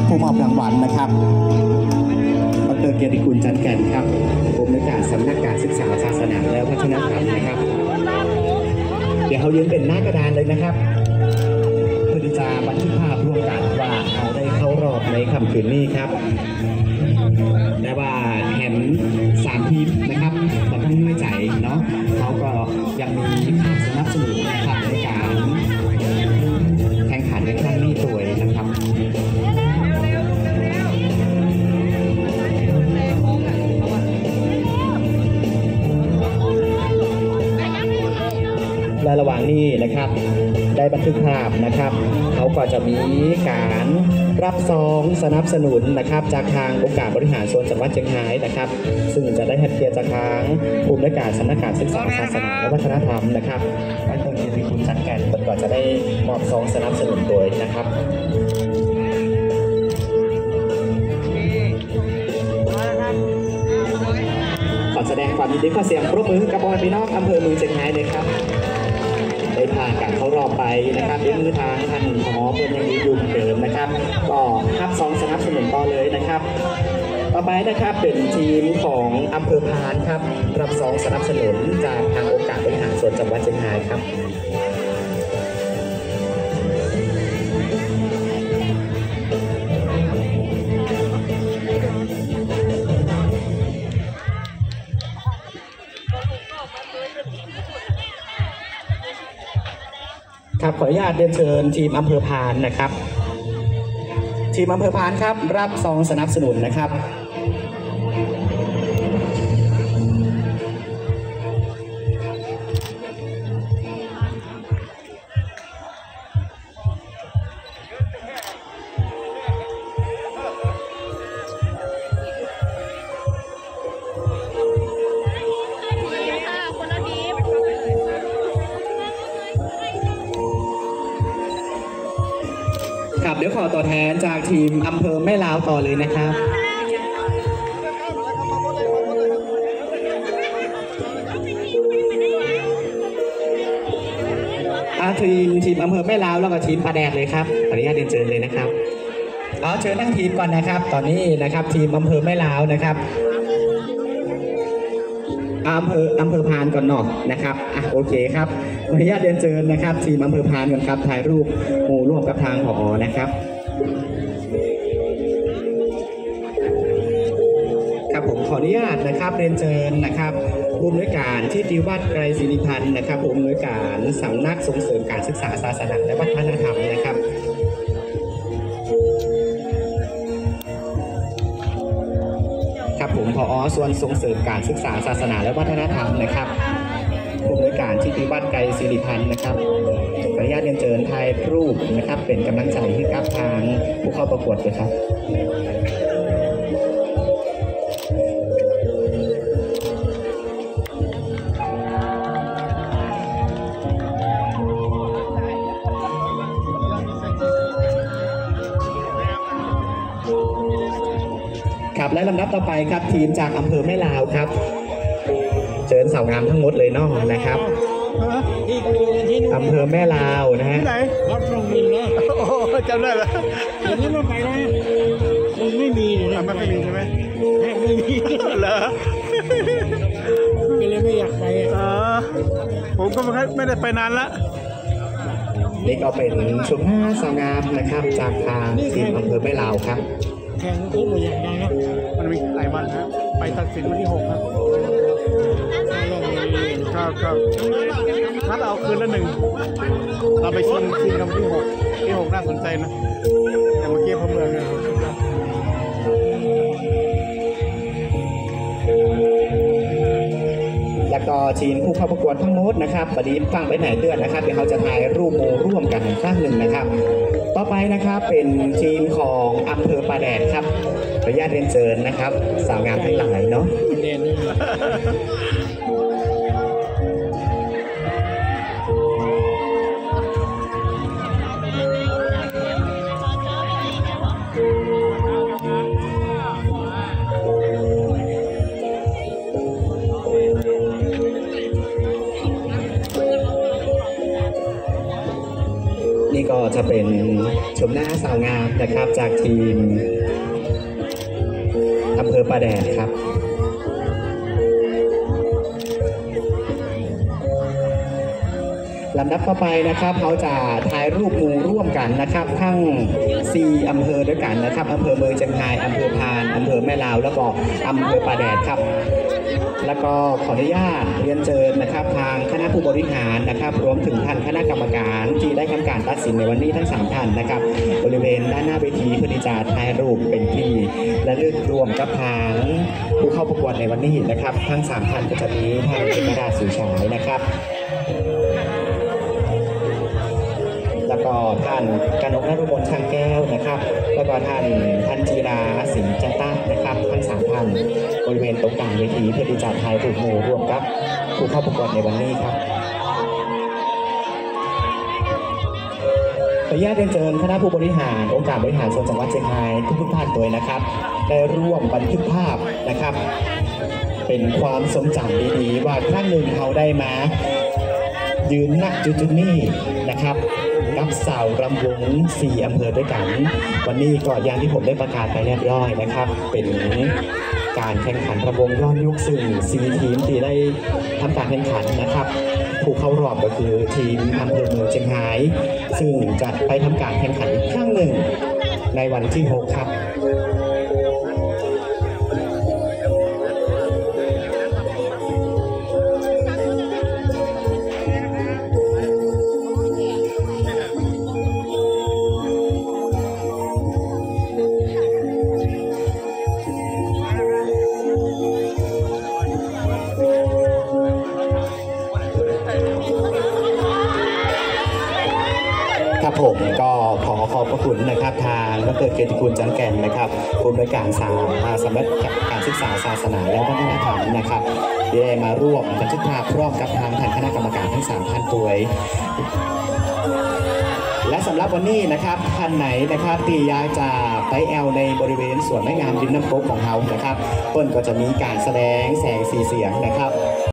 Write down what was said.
ผู้มอบรางวัลนะครับดร.เกียรติคุณจันแก่นครับผู้อำนวยการสำนักการศึกษาศาสนาและวัฒนธรรมนะครับเดี๋ยวเขายืนเป็นหน้ากระดานเลยนะครับเพื่อที่จะบันทึกภาพร่วมกันว่าเขาได้เข้ารอบในค่ำคืนนี้ครับแต่ว่าแถม3 ทีมนะครับเราต้องน้อยใจเนาะเขาก็ยังมีค่าสนับสนุนนะครับในการแข่งขันในครั้งนี้ด้วยนะครับและระหว่างนี้นะครับได้บันทึกภาพนะครับเขาก็จะมีการรับซองสนับสนุนนะครับจากทางองค์การบริหารส่วนจังหวัดเชียงรายนะครับซึ่งจะได้ให้เกียรติจากทางผู้อำนวยการสำนักการศึกษาศาสนาและวัฒนธรรมนะครับดร.เกียรติคุณจันแก่นก็จะได้มอบซองสนับสนุนโดยนะครับขอแสดงความยินดีขอเสียงปรบมือกับบอยพี่น้องอำเภอเมืองเชียงรายเลยครับได้ผ่านการเข้ารอบไปนะครับด้วยมือทางท่านผอ.เพื่อนยังอยู่เดิมนะครับก็รับซองสนับสนุนต่อเลยนะครับต่อไปนะครับเป็นทีมของอำเภอพานครับรับซองสนับสนุนจากทางองค์การบริหารส่วนจังหวัดเชียงรายครับครับขออนุญาตเรียนเชิญทีมอำเภอพานนะครับทีมอำเภอพานครับรับซองสนับสนุนนะครับเดี๋ยวขอตัวแทนจากทีมอำเภอแม่ลาวต่อเลยนะครับทีมอำเภอแม่ลาวแล้วก็ทีมปลาแดดเลยครับขออนุญาตเรียนเชิญเลยนะครับเชิญทั้งทีมก่อนนะครับตอนนี้นะครับทีมอำเภอแม่ลาวนะครับอำเภอพานก่อนหน่อยนะครับโอเคครับขออนุญาตเรียนเชิญนะครับทีมอำเภอพานก่อนครับถ่ายรูปหมู่ร่วมกับทางผอ.นะครับครับผมขออนุญาตนะครับเรียนเชิญนะครับผู้อำนวยการที่ติวัฒน์ไกรศิริพันธ์นะครับผู้อำนวยการสำนักส่งเสริมการศึกษาศาสนาและวัฒนธรรมนะครับครับผมผอ.ส่วนส่งเสริมการศึกษาศาสนาและวัฒนธรรมนะครับผู้อำนวยการที่ติวัฒน์ไกรศิริพันธ์นะครับขออนุญาตเรียนเชิญถ่ายรูปนะครับเป็นกำลังใจให้กับทางผู้เข้าประกวดเลยครับครับและลำดับต่อไปครับทีมจากอำเภอแม่ลาวครับเชิญสาวงามทั้งหมดเลยน้องนะครับอำเภอแม่ลาวนะฮะวัดตรงมินนะโอ้จำได้แล้วอย่างนี้มันไปนะมันไม่มีนะมันไม่มีใช่ไหมไม่มีเหรอก็เลยไม่อยากไปผมก็ไม่ได้ไปนานละนี่ก็เป็นชมหน้าสาวงามนะครับจากทางทีมอำเภอแม่ลาวครับแข่งคู่หมดอย่างไรครับมันมีหลายวันครับไปตัดสินวันที่6ครับครับถ้าเราคืนละ1เราไปชิงกันที่6น่าสนใจนะแต่เมื่อกี้พอเมืองเนี่ยแล้วก็ทีมผู้เข้าประกวดทั้งหมดนะครับประเดี๋ยวฟังไปไหนเดือนนะครับเดี๋ยวเขาจะถ่ายรูปโมร่วมกันครั้งหนึ่งนะครับต่อไปนะครับเป็นทีมของอำเภอปลาแดดครับขออนุญาตเรียนเชิญนะครับสาวงามทั้งหลายเนาะจะเป็นชมหน้าสาวงามนะครับจากทีมอำเภอปะแดดครับลำดับต่อไปนะครับเขาจะถ่ายรูปหมู่ร่วมกันนะครับทั้ง4อำเภอด้วยกันนะครับอำเภอเมืองเชียงรายอำเภอพานอำเภอแม่ลาวแล้วก็อำเภอปะแดดครับแล้วก็ขออนุญาตเรียนเชิญนะครับทางคณะผู้บริหารนะครับรวมถึงท่านคณะกรรมการที่ได้ทำการตัดสินในวันนี้ทั้ง3ท่านนะครับบริเวณด้านหน้าเวทีเพื่อที่จะถ่ายรูปเป็นที่และเลือกรวมกับทางผู้เข้าประกวดในวันนี้นะครับทั้ง3ท่านก็จะมีท่านเอกราชสุฉายนะครับแล้วก็ท่านกนกนฤมลช่างแก้วนะครับแล้วก็ท่านจีราสิงห์จันตะนะครับทั้ง3ท่านบริเวณตรงกลางเวทีเพื่อที่จะถ่ายรูปหมู่ร่วมกับผู้เข้าประกวดในวันนี้ครับขออนุญาตเรียนเชิญคณะผู้บริหารองค์การบริหารส่วนจังหวัดเชียงรายทุกท่านด้วยนะครับได้ร่วมบันทึกภาพนะครับเป็นความทรงจำดีๆว่าครั้งหนึ่งเขาได้มายืนณจุดนี้นะครับกับสาวรำวง4อำเภอด้วยกันวันนี้ก็อย่างที่ผมได้ประกาศไปเรียบร้อยนะครับเป็นการแข่งขันรำวงย้อนยุคซึ่ง4ทีมที่ได้ทำการแข่งขันนะครับผู้เข้ารอบก็คือทีมอำเภอเมืองเชียงรายซึ่งจะไปทำการแข่งขันอีกครั้งหนึ่งในวันที่6ครับครับผมก็ขอบพระคุณนะครับทางดร.เกียรติคุณจันแก่นนะครับผู้อำนวยการสำนักการศึกษาศาสนาและวัฒนธรรมนะครับที่ได้มาร่วมบันทึกภาพพร้อมกับทางคณะกรรมการทั้ง3ท่านด้วยและสำหรับวันนี้นะครับท่านไหนนะครับที่อยากจะไปแอลในบริเวณสวนไม้งามริมน้ำโขงของเรานะครับต้นก็จะมีการแสดงแสงสีเสียงนะครับ